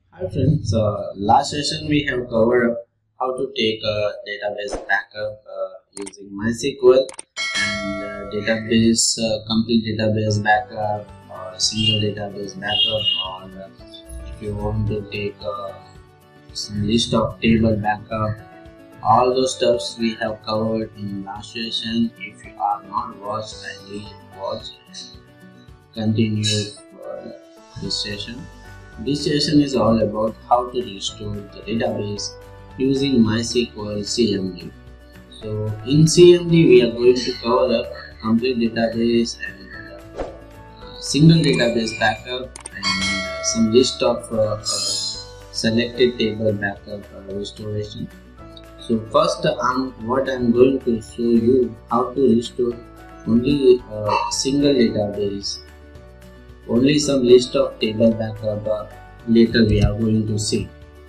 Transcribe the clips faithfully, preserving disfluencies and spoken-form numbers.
Hi friends, uh, last session we have covered how to take a database backup uh, using MySQL and uh, database uh, complete database backup or single database backup, or uh, if you want to take uh, some list of table backup. All those stuffs we have covered in last session. If you are not watched, kindly watch and continue for this session. This session is all about how to restore the database using MySQL C M D. So in C M D we are going to cover a complete database and uh, single database backup and uh, some list of uh, uh, selected table backup uh, restoration. So first um, what I am going to show you how to restore only a single database. Only some list of table backup uh, later we are going to see.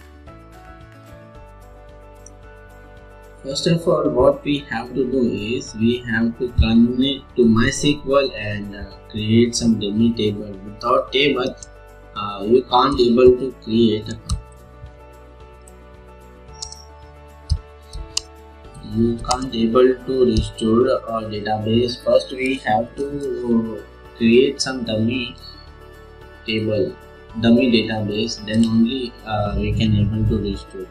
First of all, what we have to do is we have to connect to MySQL and uh, create some dummy table. Without table, uh, you can't able to create. You can't able to restore our database. First, we have to create some dummy table, dummy database. Then only uh, we can able to restore.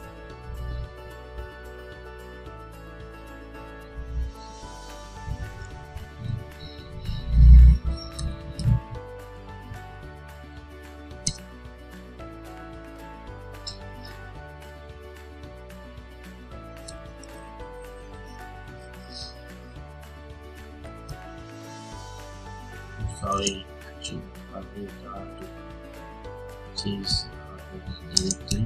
Sorry, actually, I will try to change the directory.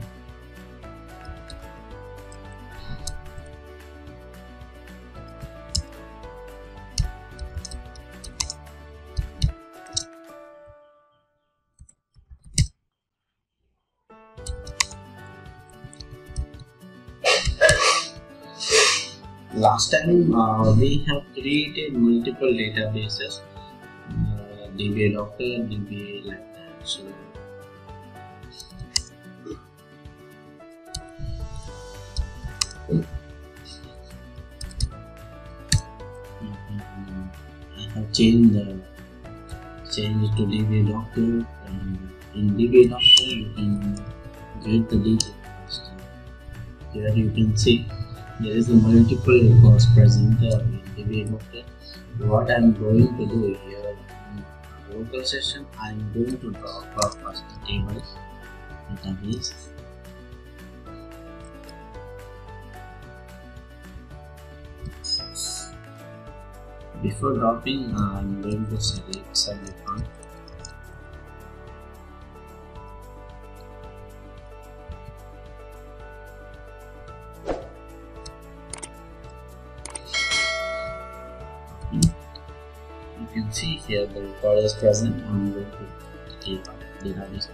Last time uh, we have created multiple databases. D B A Doctor, D B A like that. So I have changed the changed to D B A Doctor, and in D B A Doctor you can get the details. Here you can see there is a multiple records present uh, in D B A Doctor. What I am going to do here. Local session, I am going to draw up first the tables database. Before dropping, I am going to select submit. You can see here the record is present. I'm going to take out database.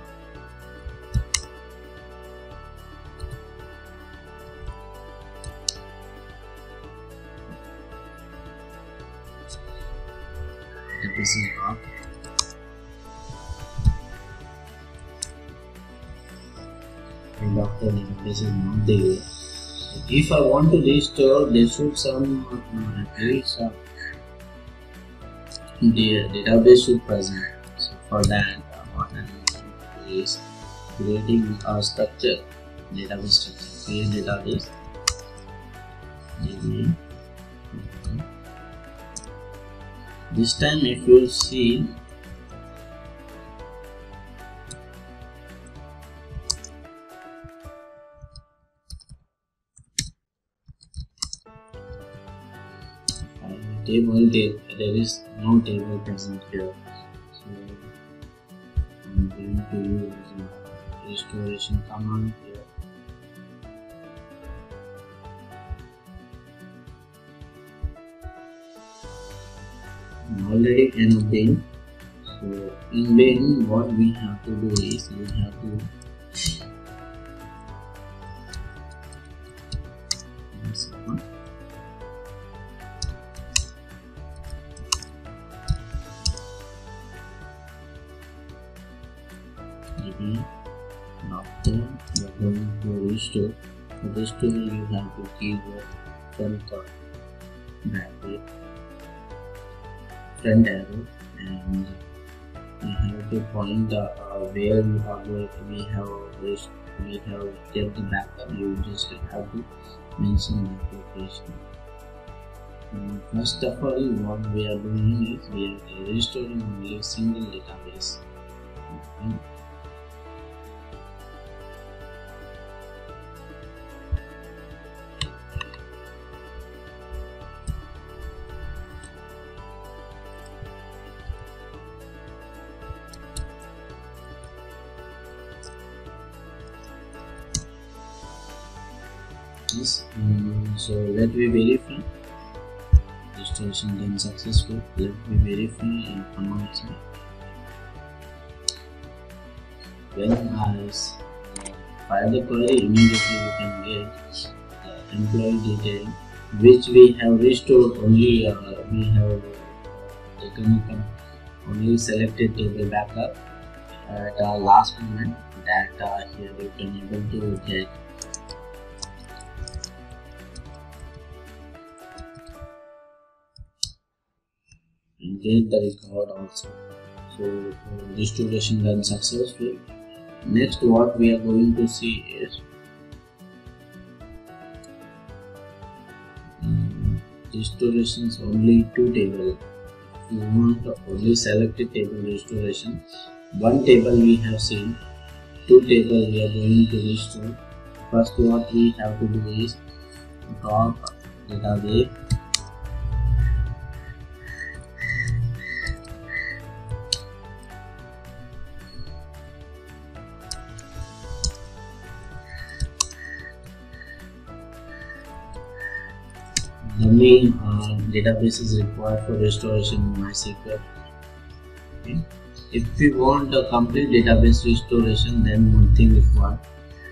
Database is up. And doctor database is not there. If I want to restore, there should some uh, at least uh, the database should present. So for that, uh, what I am going to do is creating a structure, database structure. Create database. D B A. This time, if you see, table, there, there is no table present here, so I'm going to use uh, restoration command here. I'm already in a bin, so in bin what we have to do is we have to After you are going to restore. For restore, you have to keep the front bracket, front arrow, and you have to point the uh, where you are going. We have rest, we have kept the backup. You just have to mention that location. And first of all, what we are doing is we are restoring only a single database. Okay. Yes, um, so let me verify. Restoration done successful. Let me verify and come outside. When I file the query, immediately you can get the employee detail, which we have restored only. Uh, we have taken up only selected table backup at the last moment. That uh, here you can able to get. And get the record also. So uh, restoration done successful. Next, what we are going to see is um, restorations only two table. If you want only selected table restoration, one table we have seen, two table we are going to restore. First, what we have to do is drop database. The main uh, database is required for restoration in MySQL. Okay. If we want a complete database restoration, then one thing required.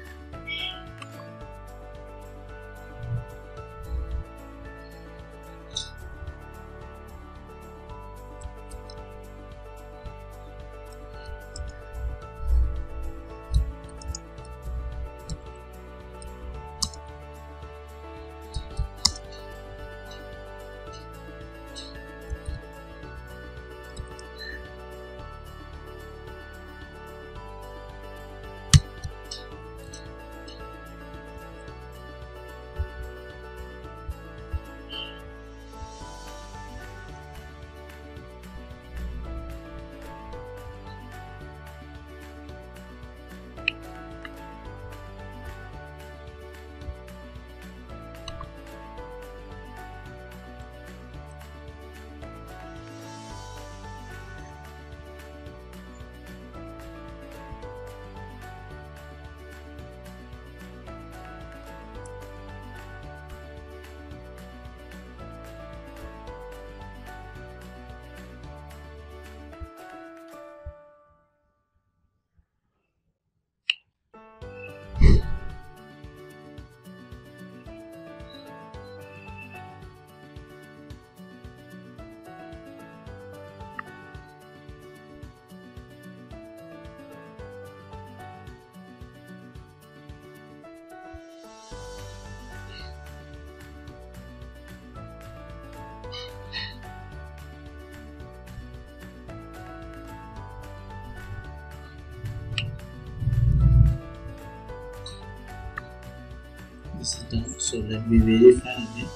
This is done. So let me verify again.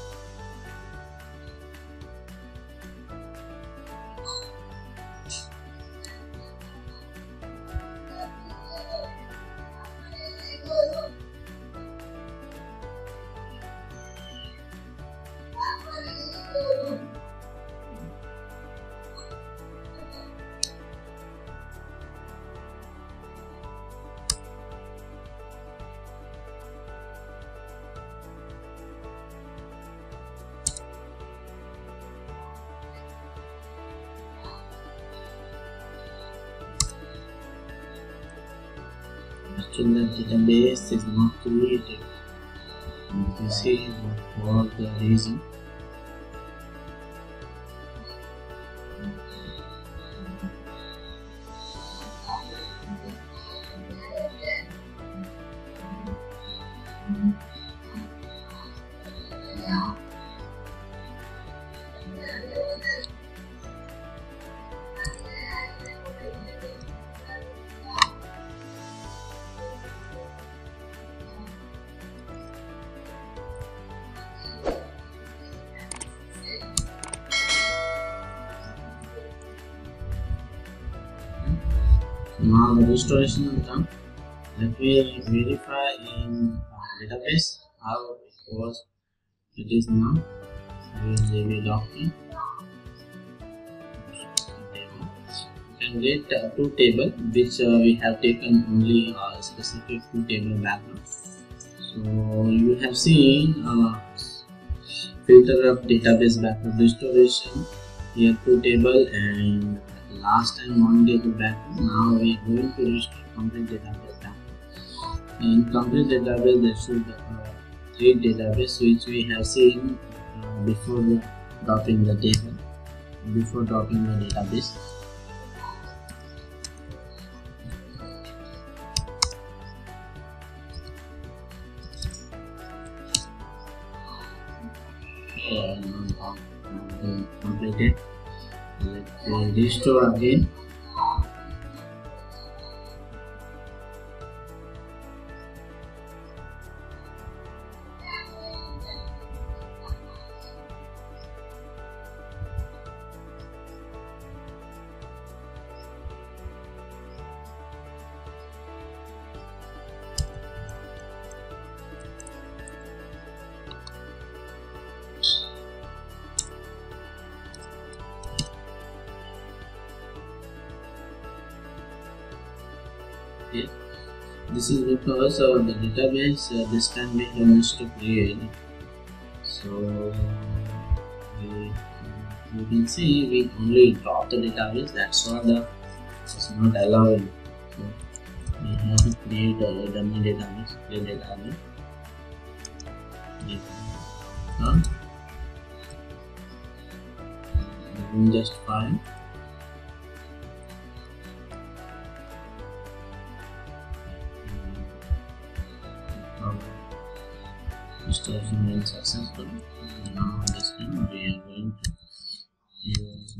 Actually, the database is not created. You can see what was the reason. Now the restoration will come. Let me verify in uh, database how it was. It is now. Use J V document. You can get uh, two table which uh, we have taken only uh, specific two table background. So you have seen uh, filter of database backup restoration. Here two table and last time one table backup. Now we are going to restore complete database backup. In complete database there should uh, three database which we have seen uh, before the dropping the table, before dropping the database. Uh, completed. Let's restore again. Okay. This is because uh, the database uh, this time we have missed to create. So we, you can see we only drop the database. That's why the it's not allowing. So we have to create a dummy database. Create database. Huh? Just fine. Restoration is successful. Now this time we are going to use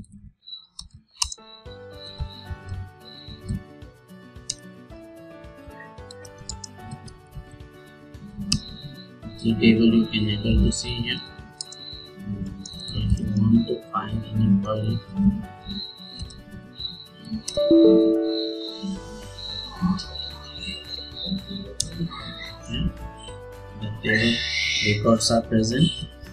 the table you can able to see here. If you want to find any project, yeah, the table records are present.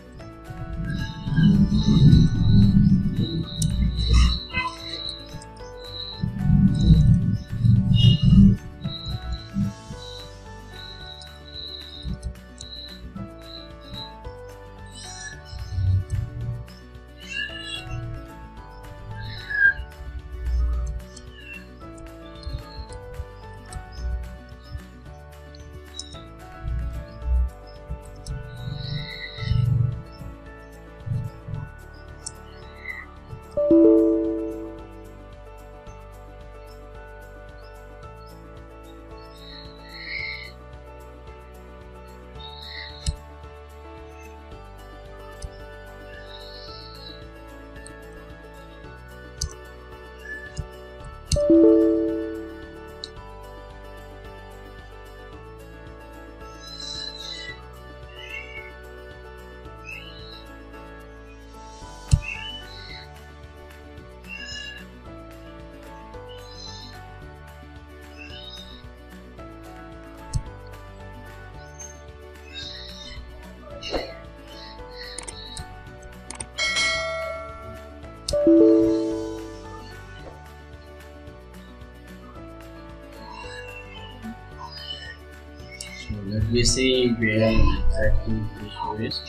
So let me see where exactly the issue is.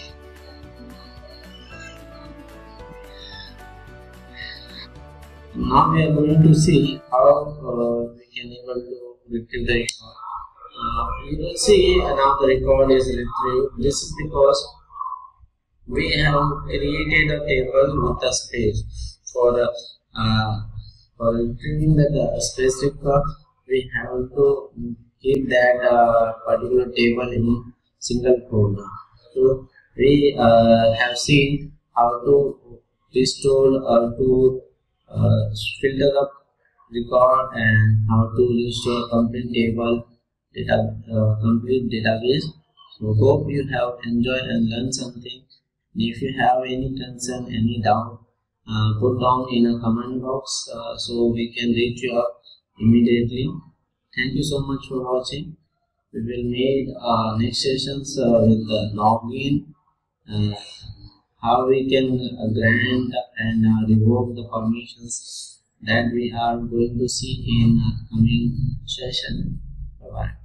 Now we are going to see how uh, we can able to retrieve the record. Uh, you will see now the record is retrieved. This is because we have created a table with a space for uh, for retrieving the, the space record. We have to keep that uh, particular table in single folder. So we uh, have seen how to restore or to uh, filter the record and how to restore complete table data uh, complete database. So hope you have enjoyed and learned something. If you have any concern, any doubt, uh, put down in a comment box uh, so we can reach you out immediately. Thank you so much for watching. We will meet uh, next sessions uh, with the login, uh, how we can uh, grant and uh, revoke the permissions that we are going to see in uh, coming session. Bye bye.